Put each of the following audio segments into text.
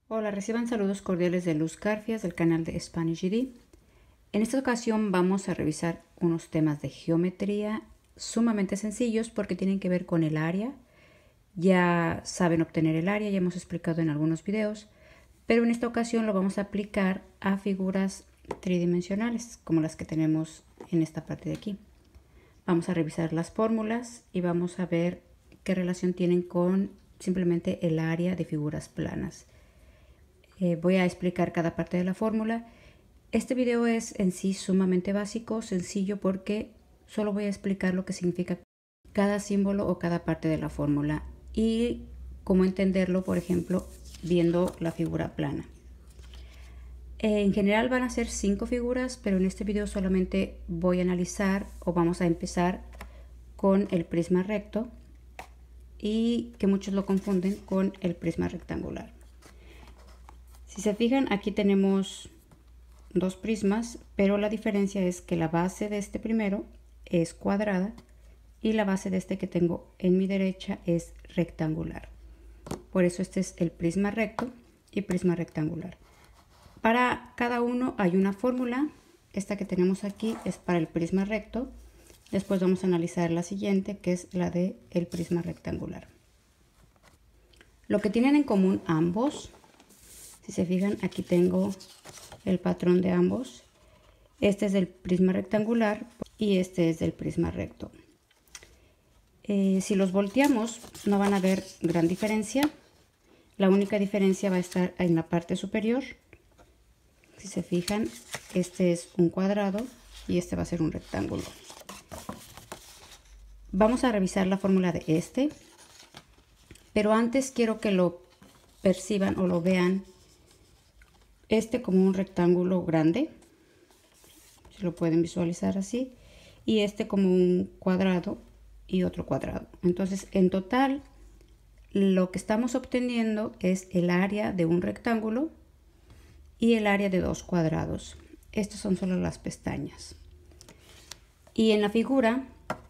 Hola, reciban saludos cordiales de Luz Garfias del canal de Spanish GD. En esta ocasión vamos a revisar unos temas de geometría sumamente sencillos porque tienen que ver con el área. Ya saben obtener el área, ya hemos explicado en algunos videos, pero en esta ocasión lo vamos a aplicar a figuras tridimensionales como las que tenemos en esta parte de aquí. Vamos a revisar las fórmulas y vamos a ver qué relación tienen con simplemente el área de figuras planas. Voy a explicar cada parte de la fórmula. Este video es en sí sumamente básico, sencillo, porque solo voy a explicar lo que significa cada símbolo o cada parte de la fórmula y cómo entenderlo, por ejemplo, viendo la figura plana. En general van a ser 5 figuras, pero en este video solamente voy a analizar o vamos a empezar con el prisma recto y que muchos lo confunden con el prisma rectangular. Si se fijan, aquí tenemos dos prismas, pero la diferencia es que la base de este primero es cuadrada y la base de este que tengo en mi derecha es rectangular. Por eso este es el prisma recto y prisma rectangular. Para cada uno hay una fórmula. Esta que tenemos aquí es para el prisma recto. Después vamos a analizar la siguiente, que es la de el prisma rectangular. Lo que tienen en común ambos, si se fijan, aquí tengo el patrón de ambos. Este es del prisma rectangular y este es del prisma recto. Si los volteamos no van a ver gran diferencia. La única diferencia va a estar en la parte superior. Si se fijan, este es un cuadrado y este va a ser un rectángulo. Vamos a revisar la fórmula de este, pero antes quiero que lo perciban o lo vean este como un rectángulo grande, si lo pueden visualizar así, y este como un cuadrado y otro cuadrado. Entonces, en total, lo que estamos obteniendo es el área de un rectángulo y el área de dos cuadrados. Estas son solo las pestañas. Y en la figura,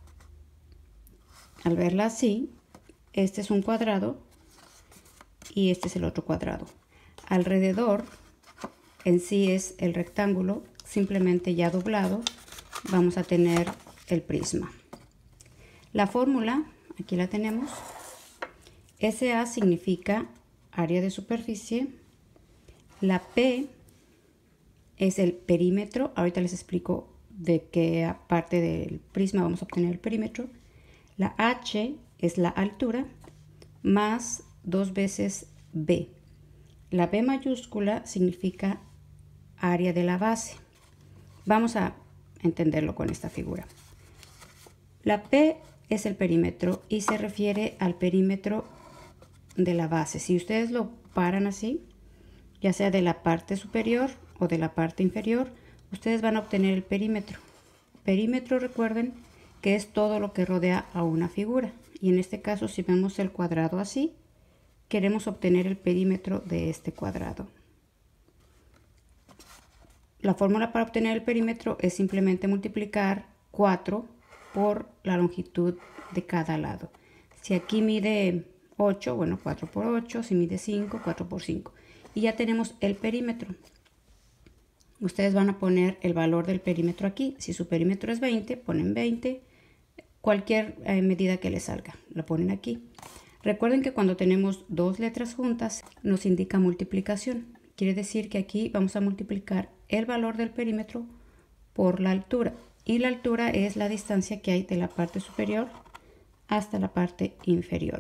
al verla así, este es un cuadrado y este es el otro cuadrado. Alrededor en sí es el rectángulo, simplemente ya doblado vamos a tener el prisma. La fórmula, aquí la tenemos. SA significa área de superficie. La P es el perímetro. Ahorita les explico de qué parte del prisma vamos a obtener el perímetro. La H es la altura más 2 veces B. La B mayúscula significa área de la base. Vamos a entenderlo con esta figura. La P es el perímetro y se refiere al perímetro de la base. Si ustedes lo paran así, ya sea de la parte superior o de la parte inferior, ustedes van a obtener el perímetro. Perímetro, recuerden que es todo lo que rodea a una figura. Y en este caso, si vemos el cuadrado así, queremos obtener el perímetro de este cuadrado. La fórmula para obtener el perímetro es simplemente multiplicar 4 por la longitud de cada lado. Si aquí mide 8, bueno, 4 por 8. Si mide 5, 4 por 5. Y ya tenemos el perímetro. Ustedes van a poner el valor del perímetro aquí. Si su perímetro es 20, ponen 20. Cualquier medida que les salga, lo ponen aquí. Recuerden que cuando tenemos dos letras juntas nos indica multiplicación. Quiere decir que aquí vamos a multiplicar el valor del perímetro por la altura. Y la altura es la distancia que hay de la parte superior hasta la parte inferior.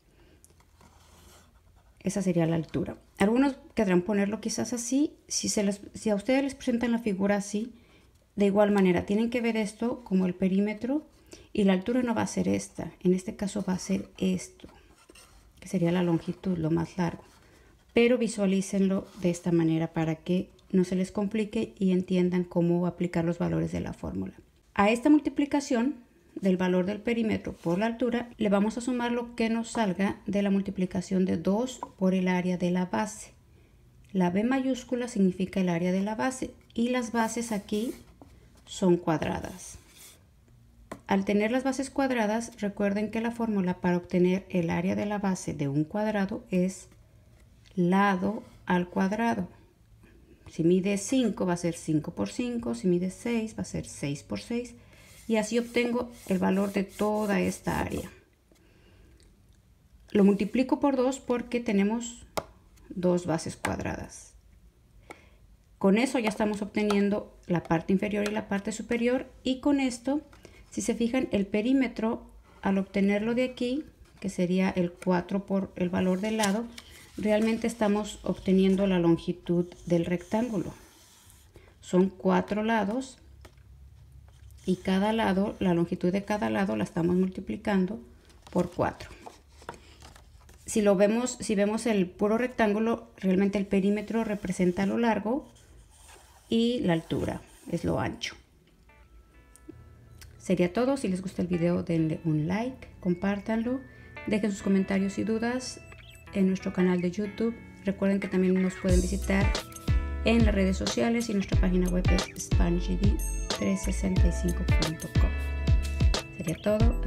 Esa sería la altura. Algunos querrán ponerlo quizás así. Si a ustedes les presentan la figura así, de igual manera tienen que ver esto como el perímetro y la altura no va a ser esta. En este caso va a ser esto, que sería la longitud, lo más largo. Pero visualícenlo de esta manera para que no se les complique y entiendan cómo aplicar los valores de la fórmula. A esta multiplicación del valor del perímetro por la altura le vamos a sumar lo que nos salga de la multiplicación de 2 por el área de la base. La B mayúscula significa el área de la base y las bases aquí son cuadradas. Al tener las bases cuadradas, recuerden que la fórmula para obtener el área de la base de un cuadrado es lado al cuadrado. Si mide 5 va a ser 5 por 5, si mide 6 va a ser 6 por 6 y así obtengo el valor de toda esta área. Lo multiplico por 2 porque tenemos dos bases cuadradas. Con eso ya estamos obteniendo la parte inferior y la parte superior, y con esto, si se fijan, el perímetro al obtenerlo de aquí, que sería el 4 por el valor del lado, realmente estamos obteniendo la longitud del rectángulo. Son 4 lados y cada lado, la longitud de cada lado la estamos multiplicando por 4. Si vemos el puro rectángulo, realmente el perímetro representa lo largo y la altura es lo ancho. Sería todo. Si les gusta el video, denle un like, compártanlo, dejen sus comentarios y dudas en nuestro canal de YouTube. Recuerden que también nos pueden visitar en las redes sociales y nuestra página web es SpanishGD365.com. Sería todo.